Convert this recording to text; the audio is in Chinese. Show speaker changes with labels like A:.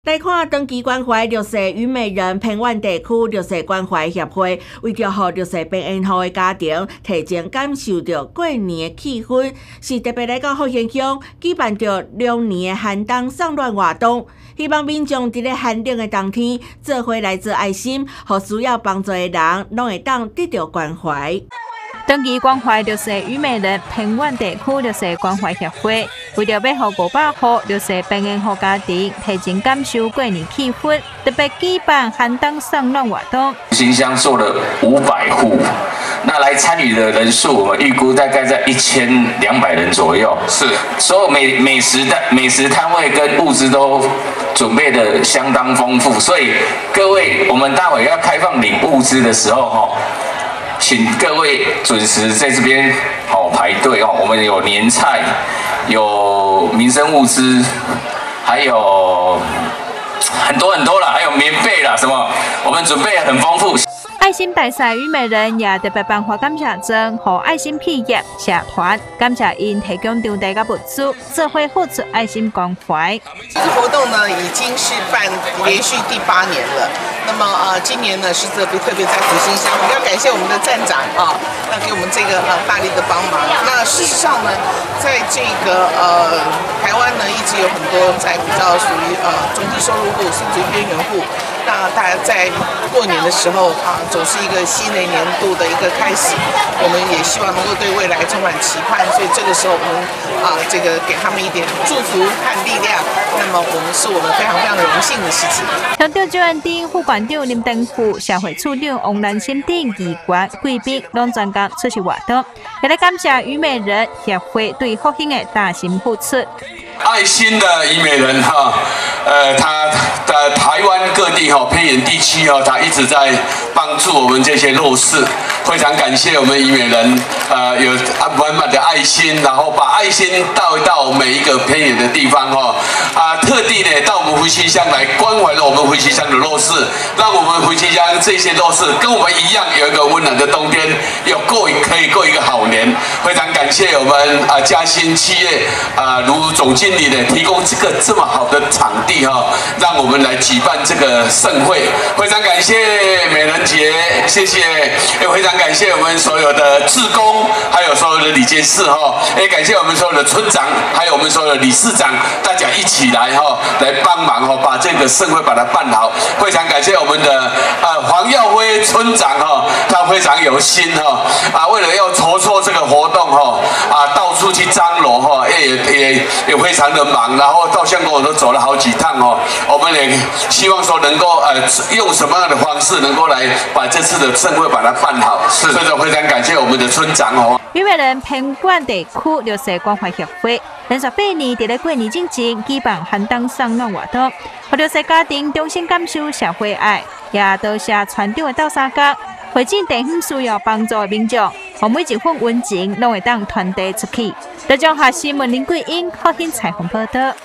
A: 来看长期关怀弱势虞美人偏远地区弱势关怀协会，为着予弱势病因户的家庭提前感受到过年的气氛，是特别来到福兴乡举办着龙年的寒冬送暖活动，希望民众伫咧寒冷的冬天，做伙来自爱心，予需要帮助的人，拢会当得到关怀。
B: 长期关怀弱势虞美人偏远地区弱势关怀协会，为了要予500户弱势病因户家庭提前感受过年气氛，特别举办寒冬送暖活动。
C: 新乡做了500户，那来参与的人数，我们预估大概在1200人左右。是，所有美食摊位跟物资都准备的相当丰富，所以各位，我们待会要开放领物资的时候，请各位准时在这边排队哦。我们有年菜，有民生物资，还有很多啦，还有棉被啦，什么，我们准备很丰富。
B: 爱心大赛虞美人也特别颁发感谢状，予爱心企业社团，感谢因提供场地甲物资，做伙付出爱心关怀。
D: 这个活动呢，已经是办连续第8年了。那么今年呢是特别在福兴乡，我们要感谢我们的站长那给我们这个大力的帮忙。那事实上呢，在这个台湾呢，一直有很多在比较属于中低收入户甚至边缘户。那大家在过年的时候总是一个新的年度的一个开始，我们也希望能够对未来充满期盼，所以这个时候我们这个给他们一点祝福和力量，那么是我们非常荣幸的事情。
B: 乡长周安丁、副馆长林登富、社会处长王兰心等议员贵宾拢专家出席活动，也来感谢虞美人协会对福兴的大心付出。
E: 爱心的虞美人他的台湾各地偏远地区他一直在帮助我们这些弱势，非常感谢我们虞美人有满满的爱心，然后把爱心到每一个偏远的地方特地呢到我们福兴乡来关怀了我们福兴乡的弱势，让我们福兴乡这些弱势跟我们一样有一个温暖的冬天，可以过一个好年。非常感谢我们嘉兴企业卢总经理呢提供这么好的场地让我们来举办这个盛会，非常感谢美人节，谢谢，也非常感谢我们所有的志工，还有所有的理监事也感谢我们所有的村长，还有我们所有的理事长，大家一起来帮忙把这个盛会把它办好。非常感谢我们的黄耀辉村长他非常有心为了要筹措这个活动到处去张罗也非常的忙，然后到香港我都走了好几趟我们也希望说能够用什么样的方式能够来把这次的盛会把它办好。所以说非常感谢我们的村长
B: 虞美人偏远地区弱势关怀协会连续8年伫咧过年之前举办寒冬送暖活动，予弱势家庭重新感受社会爱，也多谢村长的斗相共，回敬地方需要帮助的民众，予每一份温情拢会当传递出去。中华新闻林桂英福兴采访报道。